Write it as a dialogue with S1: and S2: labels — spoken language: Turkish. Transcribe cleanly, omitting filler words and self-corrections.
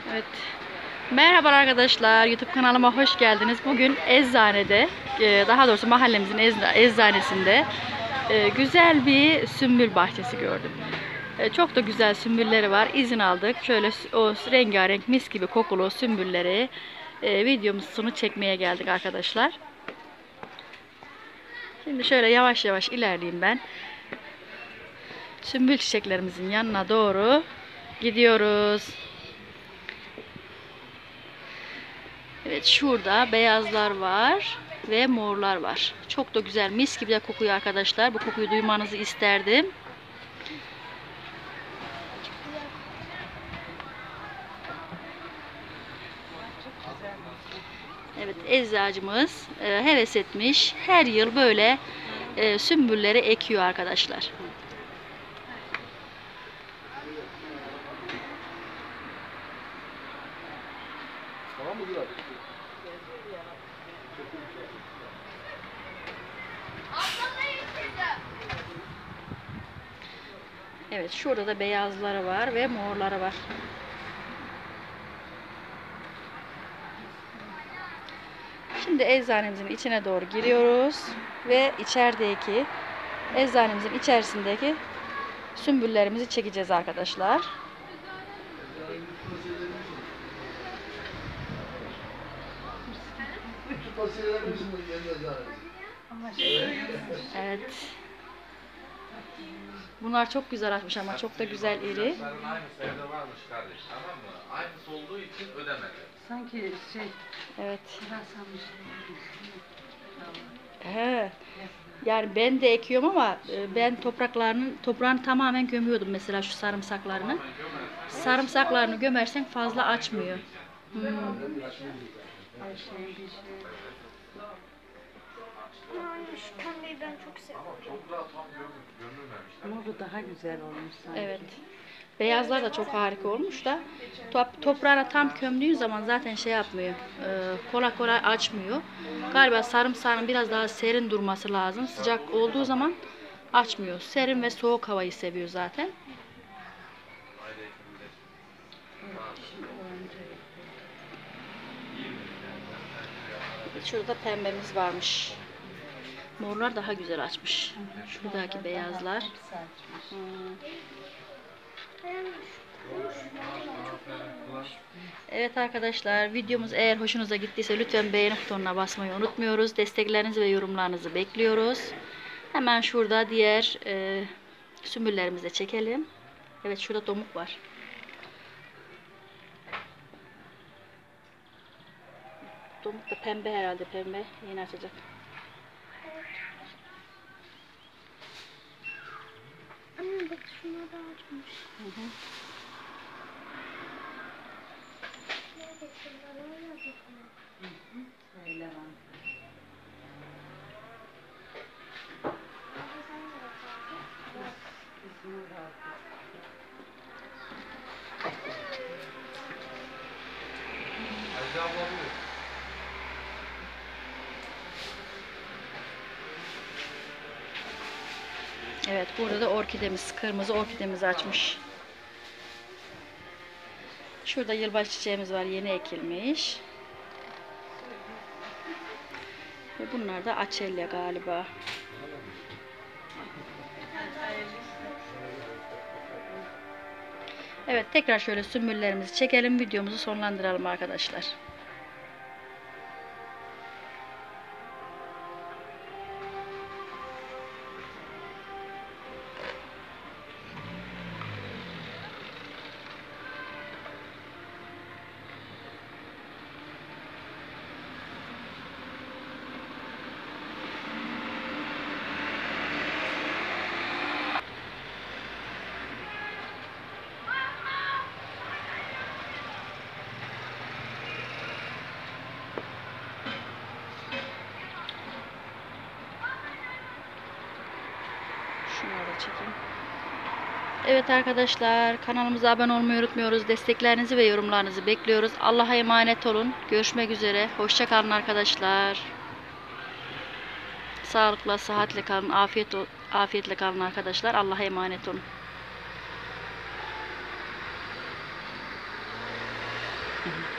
S1: Evet. Merhaba arkadaşlar, YouTube kanalıma hoş geldiniz. Bugün eczanede, daha doğrusu mahallemizin eczanesinde güzel bir sümbül bahçesi gördüm. Çok da güzel sümbülleri var. İzin aldık. Şöyle o rengarenk mis gibi kokulu sümbülleri videomuzunu çekmeye geldik arkadaşlar. Şimdi şöyle yavaş yavaş ilerleyeyim ben. Sümbül çiçeklerimizin yanına doğru gidiyoruz. Evet, şurada beyazlar var ve morlar var. Çok da güzel, mis gibi de kokuyor arkadaşlar. Bu kokuyu duymanızı isterdim. Evet, eczacımız heves etmiş. Her yıl böyle sümbülleri ekiyor arkadaşlar. Evet, şurada da beyazları var ve morları var. Şimdi eczanemizin içine doğru giriyoruz ve eczanemizin içerisindeki sümbüllerimizi çekeceğiz arkadaşlar. Evet. Bunlar çok güzel açmış ama çok da güzel iri.
S2: Aynısı evde varmış kardeş, tamam mı? Aynısı olduğu için ödemedi.
S3: Sanki
S1: Evet.
S3: biraz sanmış.
S1: He. Yani ben de ekiyorum ama ben toprağını tamamen gömüyordum mesela şu sarımsaklarını. Sarımsaklarını gömersen fazla açmıyor.
S3: Her şey bir şey.
S4: Anne şu pembeyi ben çok seviyorum.
S2: Toprağa tam gömülmemiş.
S3: Moru daha güzel olmuş sanki.
S1: Evet. Beyazlar da çok harika olmuş da toprağına tam kömdüğün zaman zaten şey yapmıyor. Kolay kolay açmıyor. Galiba sarımsağın biraz daha serin durması lazım. Sıcak olduğu zaman açmıyor. Serin ve soğuk havayı seviyor zaten. Şurada pembemiz varmış. Morlar daha güzel açmış. Şuradaki beyazlar.
S3: Hepsi açmış.
S1: Evet arkadaşlar, videomuz eğer hoşunuza gittiyse lütfen beğeni butonuna basmayı unutmuyoruz. Desteklerinizi ve yorumlarınızı bekliyoruz. Hemen şurada diğer sümbüllerimizi de çekelim. Evet, şurada domuk var. Domuk da pembe herhalde, pembe. Yeni açacak.
S4: Anne bak şunlar da açmış. Nerede şunlar öyle
S3: Öyle var. Biz mor aldık.
S2: Hacı abla buyur.
S1: Evet, burada da orkidemiz, kırmızı orkidemiz açmış. Şurada yılbaşı çiçeğimiz var, yeni ekilmiş. Ve bunlar da açelya galiba. Evet, tekrar şöyle sümbüllerimizi çekelim, videomuzu sonlandıralım arkadaşlar. Şunları da çekeyim. Evet arkadaşlar, kanalımıza abone olmayı unutmuyoruz. Desteklerinizi ve yorumlarınızı bekliyoruz. Allah'a emanet olun. Görüşmek üzere. Hoşça kalın arkadaşlar. Sağlıkla, sıhhatle kalın. Afiyetle kalın arkadaşlar. Allah'a emanet olun.
S3: Hı hı.